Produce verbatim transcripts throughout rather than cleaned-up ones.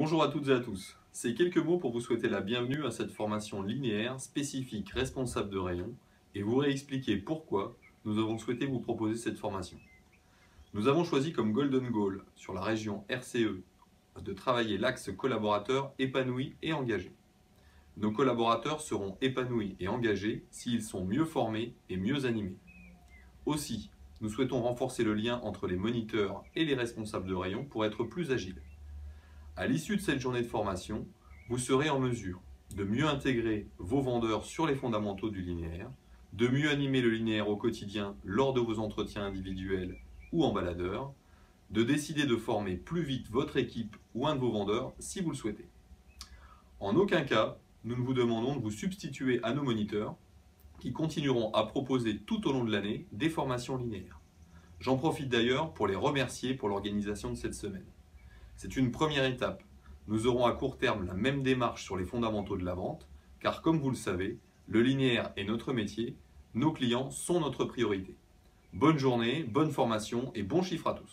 Bonjour à toutes et à tous. Ces quelques mots pour vous souhaiter la bienvenue à cette formation linéaire spécifique responsable de rayon et vous réexpliquer pourquoi nous avons souhaité vous proposer cette formation. Nous avons choisi comme Golden Goal sur la région R C E de travailler l'axe collaborateur épanoui et engagé. Nos collaborateurs seront épanouis et engagés s'ils sont mieux formés et mieux animés. Aussi, nous souhaitons renforcer le lien entre les moniteurs et les responsables de rayon pour être plus agiles. À l'issue de cette journée de formation, vous serez en mesure de mieux intégrer vos vendeurs sur les fondamentaux du linéaire, de mieux animer le linéaire au quotidien lors de vos entretiens individuels ou en baladeur, de décider de former plus vite votre équipe ou un de vos vendeurs si vous le souhaitez. En aucun cas, nous ne vous demandons de vous substituer à nos moniteurs qui continueront à proposer tout au long de l'année des formations linéaires. J'en profite d'ailleurs pour les remercier pour l'organisation de cette semaine. C'est une première étape. Nous aurons à court terme la même démarche sur les fondamentaux de la vente, car comme vous le savez, le linéaire est notre métier, nos clients sont notre priorité. Bonne journée, bonne formation et bon chiffre à tous.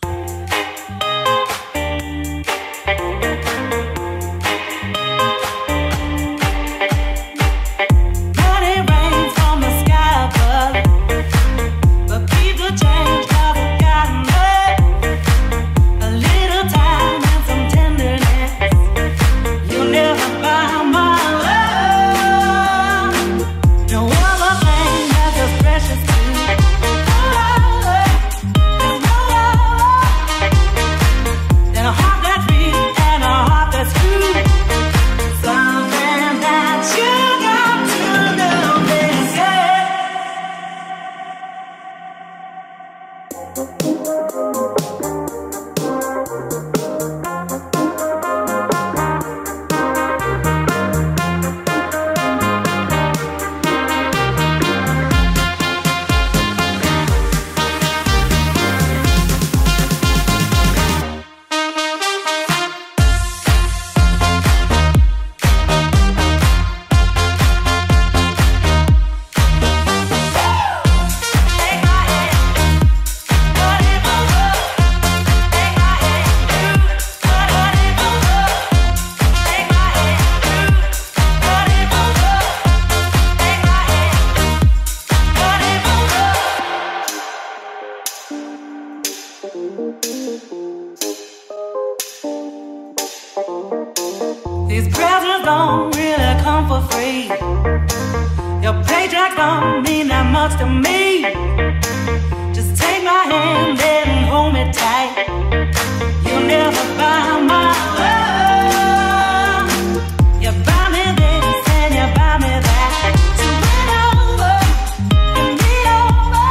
These presents don't really come for free. Your paycheck don't mean that much to me. Just take my hand and hold me tight. You'll never buy my love. You buy me this and you buy me that. So win over, win me over.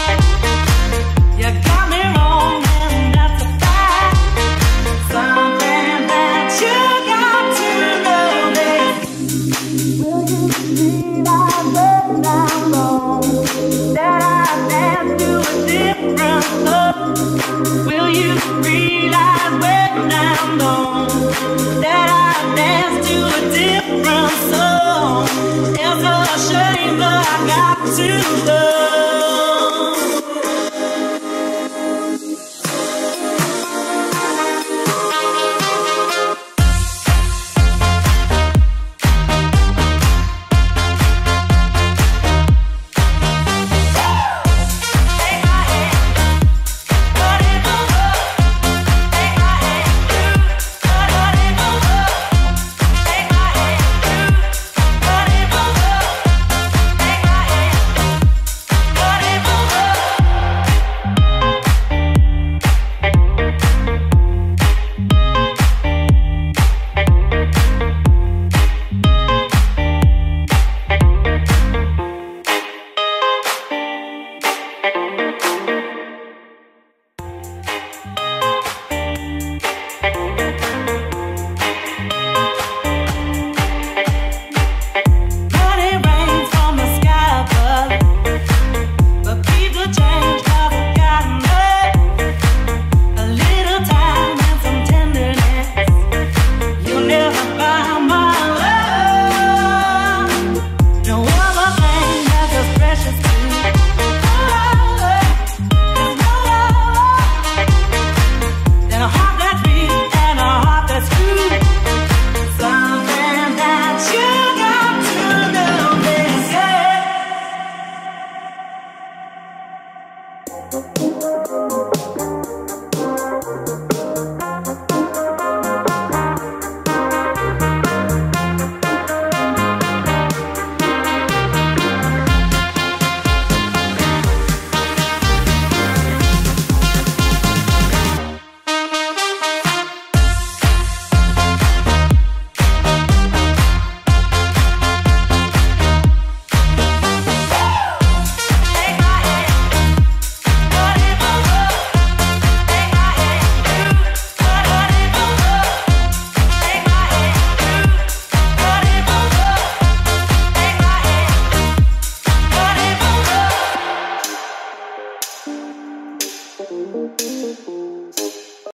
You got me wrong and that's a fact. Something that you got to know this. Will you realize when I'm wrong that I dance to a different love? Will you realize when I'm gone that I dance to a different song? It's a shame, but I got to love.